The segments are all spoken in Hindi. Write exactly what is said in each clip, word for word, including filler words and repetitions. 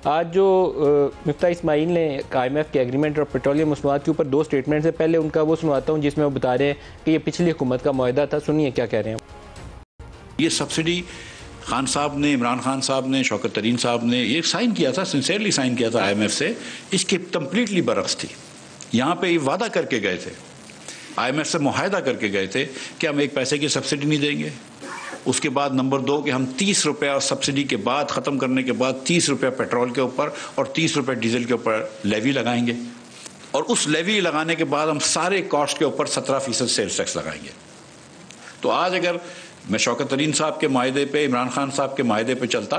आज जो मिफ्ता इस्माइल ने आई एम एफ के एग्रीमेंट और पेट्रोलियम मसनूआत के ऊपर दो स्टेटमेंट से पहले उनका वो सुनवाता हूँ जिसमें वो बता रहे हैं कि ये पिछली हुकूमत का मुआहदा था। सुनिए क्या कह रहे हैं। ये सब्सिडी खान साहब ने, इमरान खान साहब ने, शौकत तरीन साहब ने ये साइन किया था, सिंसियरली साइन किया था आई एम एफ से। इसके कम्प्लीटली बरक्स थी। यहाँ पे ये वादा करके गए थे, आई एम एफ से मुआहदा करके गए थे कि हम एक पैसे की सब्सिडी नहीं देंगे। उसके बाद नंबर दो कि हम तीस रुपया सब्सिडी के बाद ख़त्म करने के बाद तीस रुपया पेट्रोल के ऊपर और तीस रुपये डीजल के ऊपर लेवी लगाएंगे, और उस लेवी लगाने के बाद हम सारे कॉस्ट के ऊपर सत्रह फीसद सेल्स टैक्स लगाएंगे। तो आज अगर मैं शौकत तरीन साहब के मायदे पे, इमरान खान साहब के मायदे पे चलता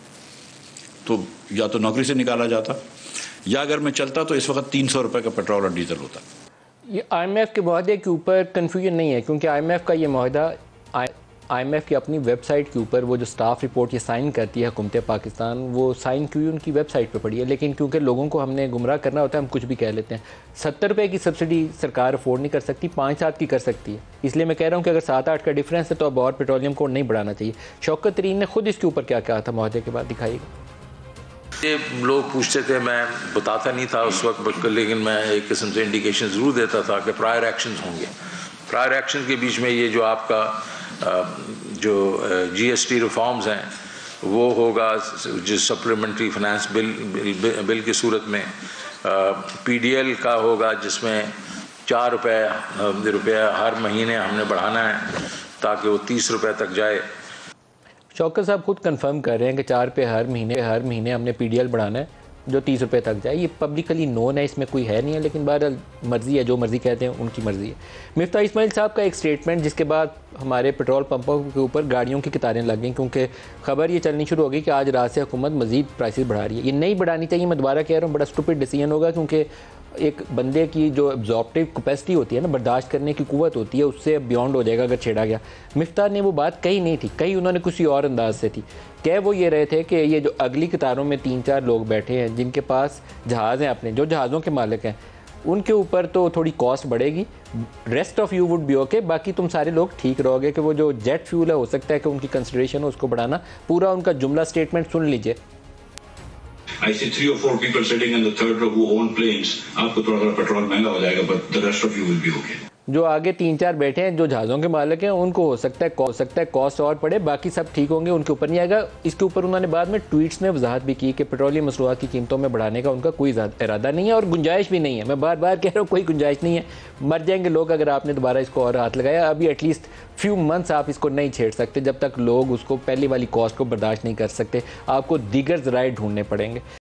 तो या तो नौकरी से निकाला जाता, या अगर मैं चलता तो इस वक्त तीन सौ रुपये का पेट्रोल और डीजल होता। ये आई एम एफ के मुआहदे के ऊपर कन्फ्यूजन नहीं है, क्योंकि आई एम एफ का ये मुआहदा आई एम एफ की अपनी वेबसाइट के ऊपर वो जो स्टाफ रिपोर्ट ये साइन करती है हुकूमत पाकिस्तान, वो साइन की हुई उनकी वेबसाइट पे पड़ी है। लेकिन क्योंकि लोगों को हमने गुमराह करना होता है, हम कुछ भी कह लेते हैं। सत्तर रुपये की सब्सिडी सरकार अफोर्ड नहीं कर सकती, पाँच सात की कर सकती है। इसलिए मैं कह रहा हूँ कि अगर सात आठ का डिफरेंस है तो अब और पेट्रोलियम को नहीं बढ़ाना चाहिए। शौकत तरीन ने खुद इसके ऊपर क्या कहा था मुआहदे के बाद, दिखाइएगा। ये लोग पूछते थे, मैं बताता नहीं था उस वक्त, लेकिन मैं एक किस्म से इंडिकेशन ज़रूर देता था कि प्रायर एक्शंस होंगे। प्रायर एक्शन के बीच में ये जो आपका जो जी एस टी रिफॉर्म्स हैं वो होगा, जो supplementary finance bill bill, bill की सूरत में पी डी एल का होगा, जिसमें चार रुपये रुपया हर महीने हमने बढ़ाना है ताकि वो तीस रुपये तक जाए। शौकत साहब खुद कंफर्म कर रहे हैं कि चार पे हर महीने हर महीने हमने पी डी एल बढ़ाना है जो तीस रुपये तक जाए। ये पब्लिकली नोन है, इसमें कोई है नहीं है, लेकिन बहरहाल मर्ज़ी है, जो मर्ज़ी कहते हैं उनकी मर्ज़ी है। मिफ्ता इस्माइल साहब का एक स्टेटमेंट, जिसके बाद हमारे पेट्रोल पंपों के ऊपर गाड़ियों की कतारें लग गई, क्योंकि खबर ये चलनी शुरू हो गई कि आज रात से हुकूमत मज़ीद प्राइसेस बढ़ा रही है। ये नहीं बढ़ानी चाहिए, मैं दोबारा कह रहा हूँ, बड़ा स्टूपिड डिसीजन होगा, क्योंकि एक बंदे की जो एब्जॉर्प्टिव कैपेसिटी होती है ना, बर्दाश्त करने की कुव्वत होती है, उससे बियॉन्ड हो जाएगा अगर छेड़ा गया। मिफ्ता ने वो बात कही नहीं थी, कही उन्होंने किसी और अंदाज से थी। कह वो ये रहे थे कि ये जो अगली कतारों में तीन चार लोग बैठे हैं जिनके पास जहाज़ हैं, अपने जो जहाज़ों के मालिक हैं, उनके ऊपर तो थोड़ी कॉस्ट बढ़ेगी, rest of you would be okay, बाकी तुम सारे लोग ठीक रहोगे। कि वो जो जेट फ्यूल है, हो सकता है कि उनकी कंसिडरेशन हो उसको बढ़ाना। पूरा उनका जुमला स्टेटमेंट सुन लीजिए। I see three or four people sitting in the third row who own planes. आपको थोड़ा थोड़ा पेट्रोल महंगा हो जाएगा, but the rest of you will be okay. जो आगे तीन चार बैठे हैं जो जहाज़ों के मालिक हैं, उनको हो सकता है हो सकता है कॉस्ट और पड़े, बाकी सब ठीक होंगे, उनके ऊपर नहीं आएगा। इसके ऊपर उन्होंने बाद में ट्वीट्स में वजाहत भी की कि पेट्रोलियम मसनूआत की कीमतों में बढ़ाने का उनका कोई इरादा नहीं है और गुंजाइश भी नहीं है। मैं बार बार कह रहा हूँ, कोई गुंजाइश नहीं है। मर जाएंगे लोग अगर आपने दोबारा इसको और हाथ लगाया। अभी एटलीस्ट फ्यू मंथ्स आप इसको नहीं छेड़ सकते जब तक लोग उसको पहली वाली कॉस्ट को बर्दाश्त नहीं कर सकते। आपको दीगर ज़राए ढूंढने पड़ेंगे।